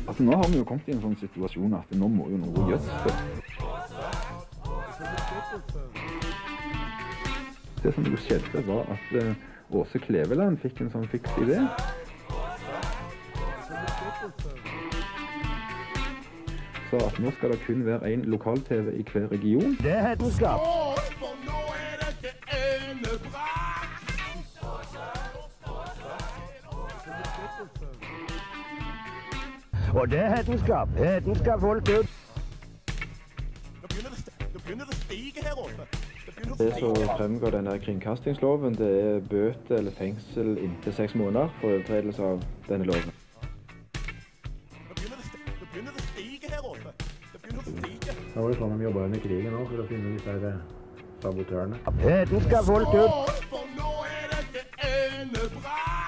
Altså, nå har vi jo kommet i en sånn situasjon at nå må jo noe gjøres. Det som jo skjedde var at Åse Kleveland fikk en sånn fiks idé. Så at nå skal det kun være en lokal-TV i hver region. Det er hedenskap. Og det er hedenskap. Hedenskap folk ut. Nå begynner det å stige her oppe. Det som fremgår denne kringkastingsloven, det er bøter eller fengsel inntil 6 måneder for overtredelse av denne loven. Nå begynner det å stige her oppe. Det begynner å stige. Da var det sånn de jobbet under krigen også, for å finne disse her sabotørene. Hedenskap folk ut. For nå er det endebrakt.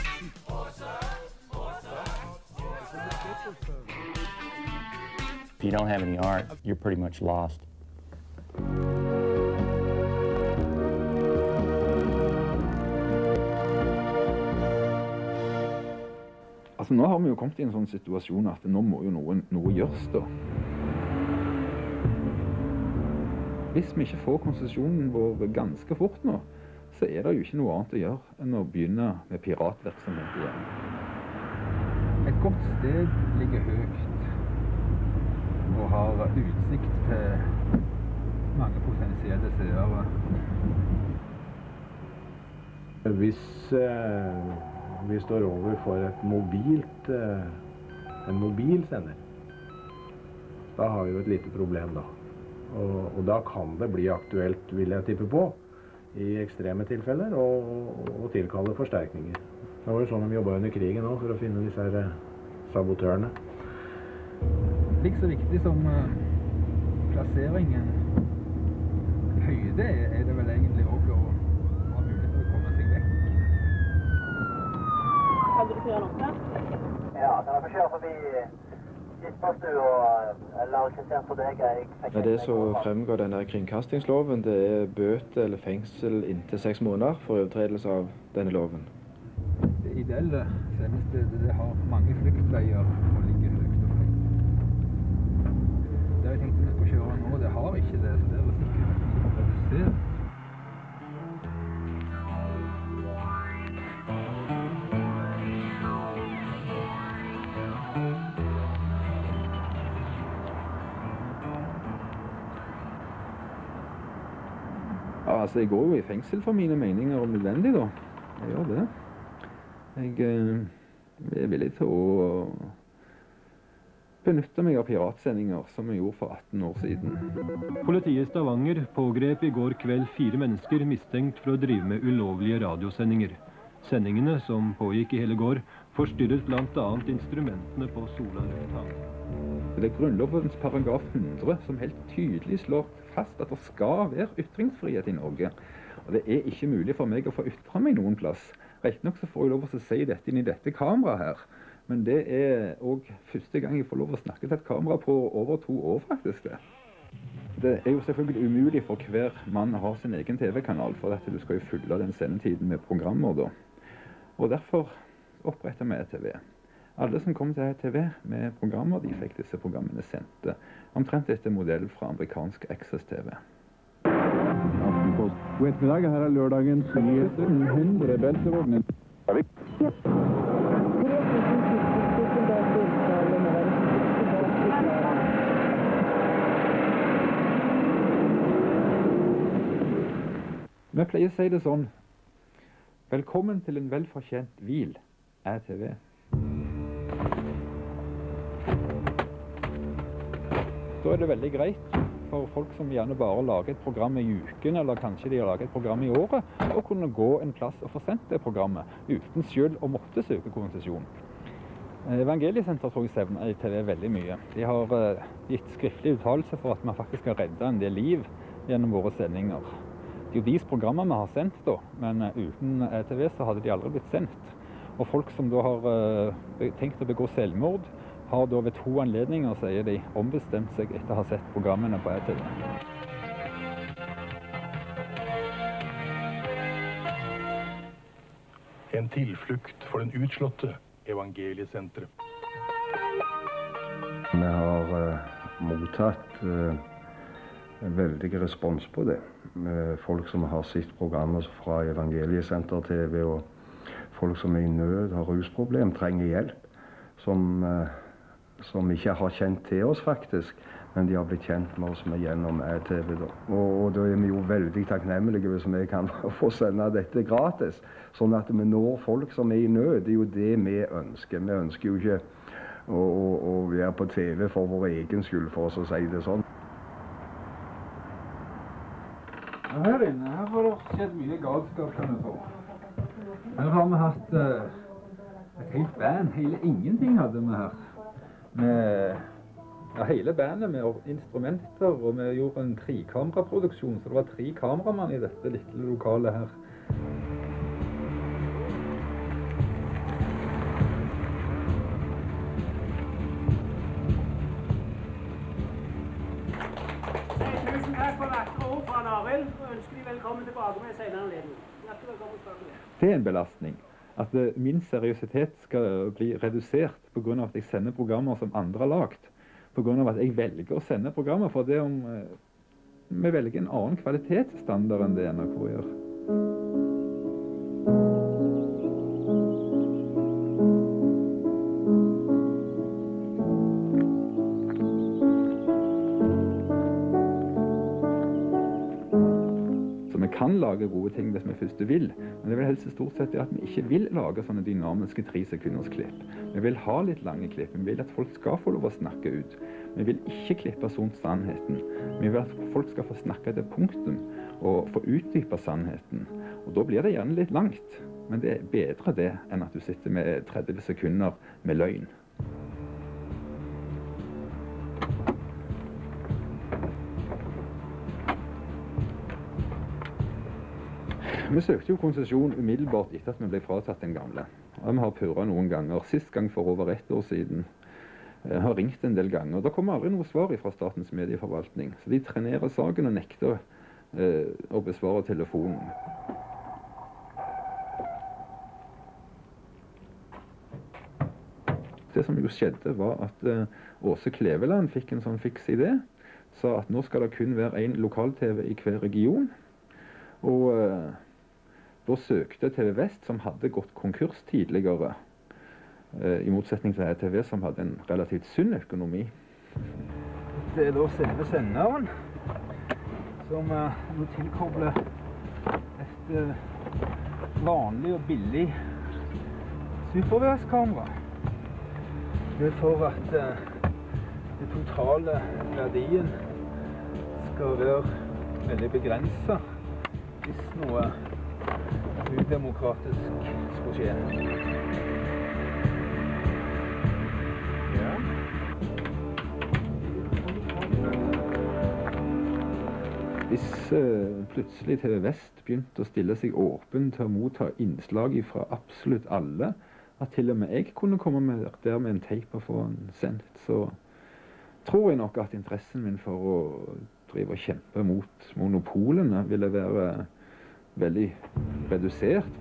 If you don't have any art, you're pretty much lost. Altså, nå har vi jo kommet i en sånn situasjon at nå må jo noe gjøres da. Hvis vi ikke får konsesjonen vår ganske fort nå, så er det jo ikke noe annet å gjøre enn å begynne med piratvirksomhet igjen. Et godt sted ligger høyt og har utsikt til mange potensielle seere. Hvis vi står overfor en mobilsender, da har vi jo et lite problem da. Og da kan det bli aktuelt, vil jeg tippe på, i ekstreme tilfeller, å tilkalle forsterkninger. Det var jo sånn de jobbet under krigen også, for å finne disse her sabotørene. Like så viktig som plasseringen høyde er det vel egentlig også å ha mulighet til å komme seg vekk. Kan du kjøre noe? Ja, kan jeg få kjøre forbi Gispastu eller Kristian for deg? Det som fremgår denne kringkastingsloven, det er bøter eller fengsel inntil 6 måneder for overtredelse av denne loven. Det ideelle sendestedet, det har mange flyktveier og ligger høyt og høyt. Det har jeg tenkt at vi skal kjøre nå, det har ikke det, så det er sikkert redusert. Ja, altså, jeg går jo i fengsel for mine meninger om nødvendig, da. Jeg gjør det. Jeg er villig til å benytte meg av piratsendinger, som jeg gjorde for 18 år siden. Politiet i Stavanger pågrep i går kveld 4 mennesker mistenkt for å drive med ulovlige radiosendinger. Sendingene, som pågikk i hele går, forstyrret blant annet instrumentene på Sola lufthavn. Det er Grunnlovens paragraf 100 som helt tydelig slår fast at det skal være ytringsfrihet i Norge. Og det er ikke mulig for meg å få ytre meg noen plass. Rett nok så får jeg lov å si dette inn i dette kameraet her. Men det er også første gang jeg får lov å snakke til et kamera på over 2 år, faktisk. Det er jo selvfølgelig umulig for hver mann å ha sin egen TV-kanal, for at du skal jo fylle den sendetiden med programmer da. Og derfor oppretter vi ETV. Alle som kom til ETV med programmer, de fikk disse programmene sendt. Omtrent etter modell fra amerikansk Access TV. God ettermiddag, her er lørdagens nyheter. 100 beltevogner. Vi pleier å si det sånn: velkommen til en velfortjent hvil, ETV. Da er det veldig greit for folk som gjerne bare lager et program i uken, eller kanskje de har laget et program i året, å kunne gå en plass og få sendt det programmet, uten selv å måtte søke konsesjon. Evangeliesenter tror jeg sevner ETV veldig mye. De har gitt skriftlig uttalelse for at vi faktisk har reddet en del liv gjennom våre sendinger. Det er jo deres programmer vi har sendt da, men uten ETV så hadde de aldri blitt sendt. Og folk som da har tenkt å begå selvmord, har da ved 2 anledninger, sier de, ombestemt seg etter å ha sett programmene på ETV. En tilflukt for den utslåtte Evangeliesenteret. Vi har mottatt en veldig respons på det. Folk som har sett programmer fra Evangeliesenter TV, og folk som er i nød, har rusproblem, trenger hjelp, som ikke har kjent til oss faktisk, men de har blitt kjent med oss gjennom TV. Og da er vi jo veldig takknemlige hvis vi kan få sende dette gratis, sånn at vi når folk som er i nød. Det er jo det vi ønsker. Vi ønsker jo ikke å være på TV for vår egen skyld, for oss å si det sånn. Her inne her har det skjedd mye galskap, kan du få. Her har vi hatt et helt band. Hele ingenting hadde vi her. Med hele bandet med instrumenter, og vi gjorde en 3-kameraproduksjon, så det var 3 kameramann i dette lille lokalet her. Tusen takk for vakre ord fra Arild, og ønsker de velkommen tilbake med senere anledning. Hjertelig velkommen tilbake. Det er en belastning. At min seriøsitet skal bli redusert på grunn av at jeg sender programmer som andre har lagt. På grunn av at jeg velger å sende programmer, for det om vi velger en annen kvalitetsstandard enn det NRK gjør. Vi kan lage gode ting hvis vi først vil, men det vil helst stort sett at vi ikke vil lage sånne dynamiske 3-sekunders klipp. Vi vil ha litt lange klipp, vi vil at folk skal få lov å snakke ut. Vi vil ikke klippe sånn sannheten. Vi vil at folk skal få snakke til punktum og få utdype sannheten. Og da blir det gjerne litt langt, men det er bedre det enn at du sitter med 30 sekunder med løgn. Vi søkte jo konsesjon umiddelbart etter at vi ble fratatt den gamle. Og vi har purret noen ganger, sist gang for over 1 år siden. Jeg har ringt en del ganger, og da kommer aldri noe svar fra Statens medieforvaltning. Så de trenerer saken og nekter å besvare telefonen. Det som jo skjedde var at Åse Kleveland fikk en sånn fiks idé, sa at nå skal det kun være en lokal-TV i hver region. Og da søkte TV Vest, som hadde gått konkurs tidligere, i motsetning til TV, som hadde en relativt sunn økonomi. Det er da selve senderen, som nå tilkobler et vanlig og billig superværskamera. Det er for at den totale verdien skal være veldig begrenset hvis noe udemokratisk skulle skje. Ja. Hvis plutselig TV Vest begynte å stille seg åpen til å motta innslag fra absolutt alle, at til og med jeg kunne komme der med en tape og få den sendt, så tror jeg nok at interessen min for å drive og kjempe mot monopolene ville være veldig redusert.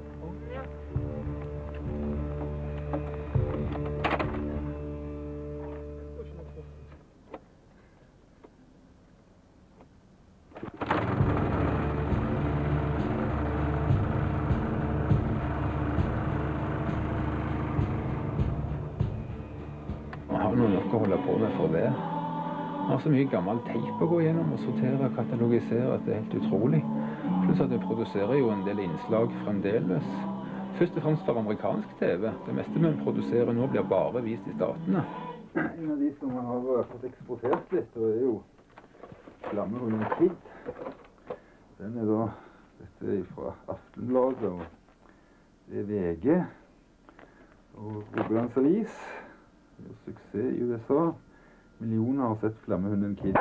Jeg har noe å holde på med for det. Jeg har så mye gammel teip å gå gjennom og sortere og katalogisere at det er helt utrolig. Pluss at vi produserer jo en del innslag fremdeles. Først og fremst for amerikansk TV. Det meste vi produserer nå blir bare vist i statene. En av de som har fått eksportert litt, og er jo Flammehunden Kid. Den er da, dette er fra Aftenbladet, og det er VG, og Rogalands Avis. Det er suksess i USA. Millioner har sett Flammehunden Kid.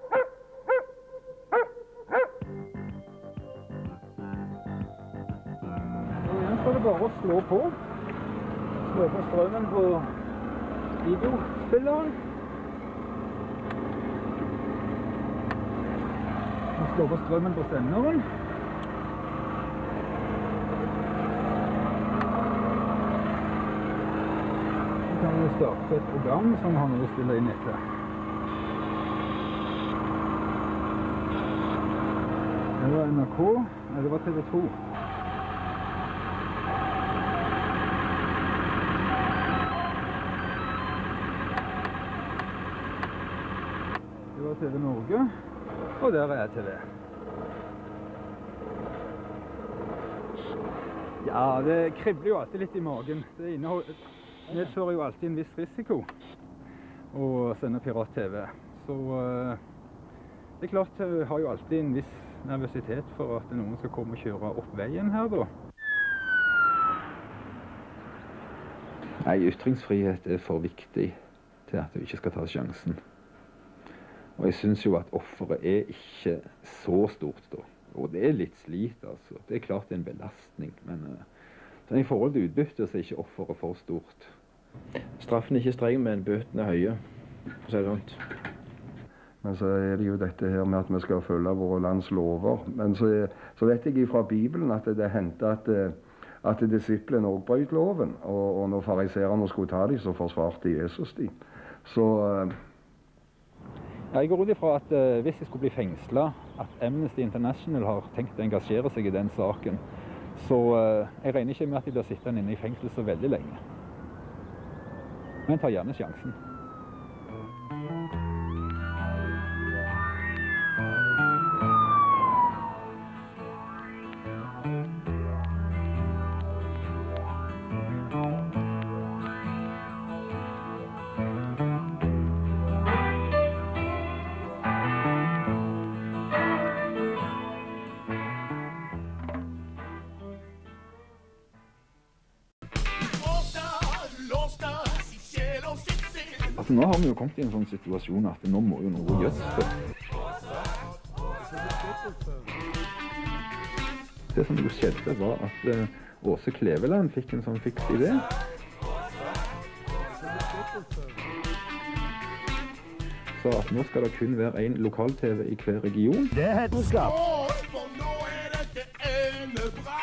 Så igjen skal det bare å slå på. Slå på strømmen på videospilleren. Og slå på strømmen på senderen. jeg starte et program som har noe å spille inn etter. Det var NRK, nei, det var TV 2. Det var TV Norge, og der er TV. Ja, det kribler jo alltid litt i magen. Det medfører jo alltid en viss risiko å sende pirat-TV. Så det er klart, jeg har jo alltid en viss nervøsitet for at noen skal komme og kjøre opp veien her da. Nei, ytringsfrihet er for viktig til at du ikke skal ta sjansen. Og jeg synes jo at offeret er ikke så stort da. Og det er litt slit, altså. Det er klart det er en belastning, men i forhold til utbytte så er ikke offeret for stort. Straffen er ikke streng, men bøtene er høye, for å si det sånt. Men så er det jo dette her med at vi skal følge våre lands lover. Men så vet jeg fra Bibelen at det hendte at disiplene også brøt loven. Og når fariserene skulle ta dem, så forsvarte Jesus dem. Så jeg går ut ifra at hvis jeg skulle bli fengslet, at Amnesty International har tenkt å engasjere seg i den saken, så jeg regner ikke med at de blir sittende inne i fengsel så veldig lenge. Men tar gjerne sjansen. Altså, nå har vi jo kommet i en sånn situasjon at nå må jo noe gjøres. Det som jo skjedde var at Åse Kleveland fikk en sånn fiks idé. Så at nå skal det kun være en lokal-TV i hver region. Det er hetenskap. For nå er dette enebra.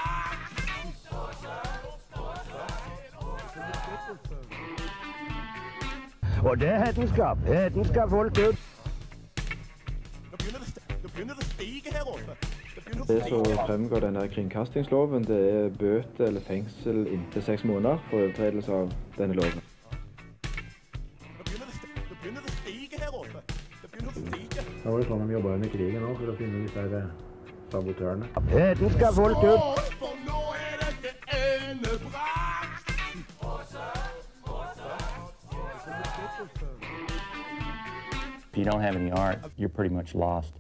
Og det er hetenskap. Hetenskap holdt ut. Nå begynner det å stige her oppe. Det som fremgår denne kringkastingsloven, det er bøte eller fengsel inntil 6 måneder for overtredelse av denne loven. Nå begynner det å stige her oppe. Det begynner å stige. Det var jo sånn de jobbet under krigen også, for å finne disse sabotørene. Hetenskap holdt ut. For nå er dette enebra. If you don't have any art, you're pretty much lost.